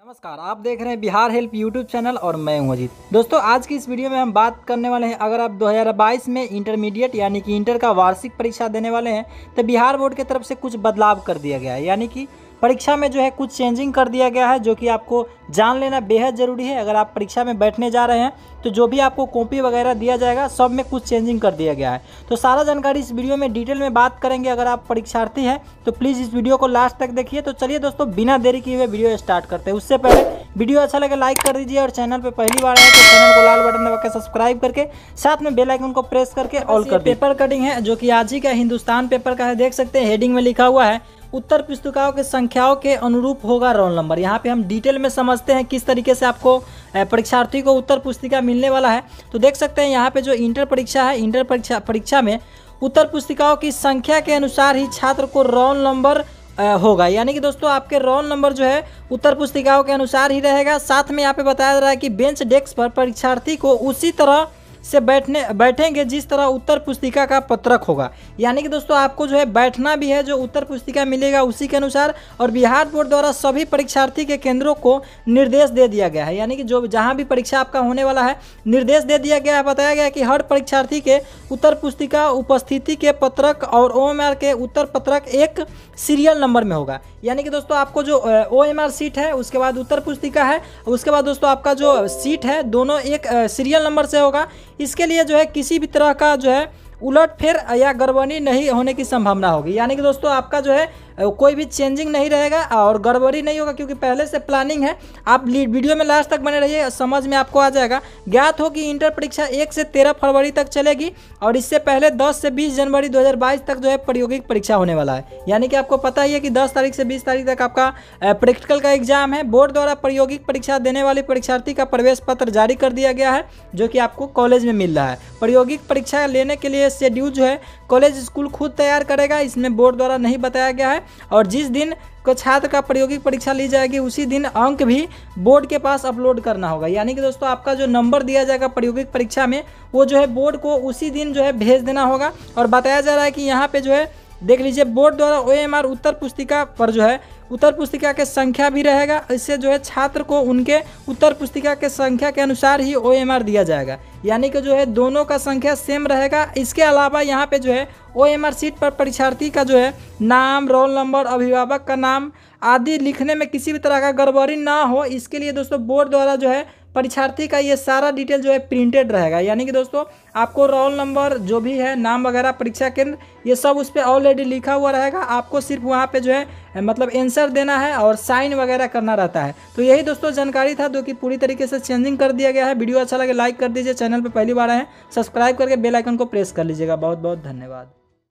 नमस्कार, आप देख रहे हैं बिहार हेल्प यूट्यूब चैनल और मैं हूं अजीत। दोस्तों, आज की इस वीडियो में हम बात करने वाले हैं, अगर आप 2022 में इंटरमीडिएट यानी कि इंटर का वार्षिक परीक्षा देने वाले हैं तो बिहार बोर्ड की तरफ से कुछ बदलाव कर दिया गया है। यानी कि परीक्षा में जो है कुछ चेंजिंग कर दिया गया है, जो कि आपको जान लेना बेहद ज़रूरी है। अगर आप परीक्षा में बैठने जा रहे हैं तो जो भी आपको कॉपी वगैरह दिया जाएगा सब में कुछ चेंजिंग कर दिया गया है। तो सारा जानकारी इस वीडियो में डिटेल में बात करेंगे। अगर आप परीक्षार्थी हैं तो प्लीज़ इस वीडियो को लास्ट तक देखिए। तो चलिए दोस्तों, बिना देरी किए हुए वीडियो स्टार्ट करते हैं। उससे पहले वीडियो अच्छा लगे लाइक कर दीजिए, और चैनल पे पहली बार आए तो चैनल को लाल बटन दबा के सब्सक्राइब करके साथ में बेल आइकन को प्रेस करके ऑल कर दीजिए। पेपर कटिंग है जो कि आज ही का हिंदुस्तान पेपर का है। देख सकते हैं हेडिंग में लिखा हुआ है, उत्तर पुस्तिकाओं के संख्याओं के अनुरूप होगा रोल नंबर। यहाँ पे हम डिटेल में समझते हैं किस तरीके से आपको परीक्षार्थी को उत्तर पुस्तिका मिलने वाला है। तो देख सकते हैं यहाँ पे जो इंटर परीक्षा है, इंटर परीक्षा में उत्तर पुस्तिकाओं की संख्या के अनुसार ही छात्र को रोल नंबर होगा। यानी कि दोस्तों, आपके रोल नंबर जो है उत्तर पुस्तिकाओं के अनुसार ही रहेगा। साथ में यहाँ पे बताया जा रहा है कि बेंच डेस्क पर परीक्षार्थी को उसी तरह से बैठेंगे जिस तरह उत्तर पुस्तिका का पत्रक होगा। यानी कि दोस्तों, आपको जो है बैठना भी है, जो उत्तर पुस्तिका मिलेगा उसी के अनुसार। और बिहार बोर्ड द्वारा सभी परीक्षार्थी के केंद्रों को निर्देश दे दिया गया है। यानी कि जो जहां भी परीक्षा आपका होने वाला है, निर्देश दे दिया गया है। बताया गया है कि हर परीक्षार्थी के उत्तर पुस्तिका उपस्थिति के पत्रक और OMR के उत्तर पत्रक एक सीरियल नंबर में होगा। यानी कि दोस्तों, आपको जो OMR सीट है, उसके बाद उत्तर पुस्तिका है, उसके बाद दोस्तों आपका जो सीट है, दोनों एक सीरियल नंबर से होगा। इसके लिए जो है किसी भी तरह का जो है उलटफेर या गड़बड़ी नहीं होने की संभावना होगी। यानी कि दोस्तों, आपका जो है कोई भी चेंजिंग नहीं रहेगा और गड़बड़ी नहीं होगा, क्योंकि पहले से प्लानिंग है। आप वीडियो में लास्ट तक बने रहिए, समझ में आपको आ जाएगा। ज्ञात हो कि इंटर परीक्षा 1 से 13 फरवरी तक चलेगी, और इससे पहले 10 से 20 जनवरी 2022 तक जो है प्रायोगिक परीक्षा होने वाला है। यानी कि आपको पता ही है कि 10 तारीख से 20 तारीख तक आपका प्रैक्टिकल का एग्जाम है। बोर्ड द्वारा प्रायोगिक परीक्षा देने वाले परीक्षार्थी का प्रवेश पत्र जारी कर दिया गया है, जो कि आपको कॉलेज में मिल रहा है। प्रायोगिक परीक्षा लेने के लिए शेड्यूल जो है कॉलेज स्कूल खुद तैयार करेगा, इसमें बोर्ड द्वारा नहीं बताया गया है। और जिस दिन को छात्र का प्रायोगिक परीक्षा ली जाएगी उसी दिन अंक भी बोर्ड के पास अपलोड करना होगा। यानी कि दोस्तों, आपका जो नंबर दिया जाएगा प्रायोगिक परीक्षा में, वो जो है बोर्ड को उसी दिन जो है भेज देना होगा। और बताया जा रहा है कि यहाँ पे जो है देख लीजिए, बोर्ड द्वारा OMR उत्तर पुस्तिका पर जो है उत्तर पुस्तिका के संख्या भी रहेगा। इससे जो है छात्र को उनके उत्तर पुस्तिका के संख्या के अनुसार ही OMR दिया जाएगा। यानी कि जो है दोनों का संख्या सेम रहेगा। इसके अलावा यहाँ पे जो है OMR सीट पर परीक्षार्थी का जो है नाम, रोल नंबर, अभिभावक का नाम आदि लिखने में किसी भी तरह का गड़बड़ी ना हो, इसके लिए दोस्तों बोर्ड द्वारा जो है परीक्षार्थी का ये सारा डिटेल जो है प्रिंटेड रहेगा। यानी कि दोस्तों, आपको रोल नंबर जो भी है, नाम वगैरह, परीक्षा केंद्र, ये सब उस पर ऑलरेडी लिखा हुआ रहेगा। आपको सिर्फ वहाँ पे जो है मतलब आंसर देना है और साइन वगैरह करना रहता है। तो यही दोस्तों जानकारी था, जो कि पूरी तरीके से चेंजिंग कर दिया गया है। वीडियो अच्छा लगे लाइक कर दीजिए, चैनल पर पहली बार आए हैं सब्सक्राइब करके बेल आइकन को प्रेस कर लीजिएगा। बहुत बहुत धन्यवाद।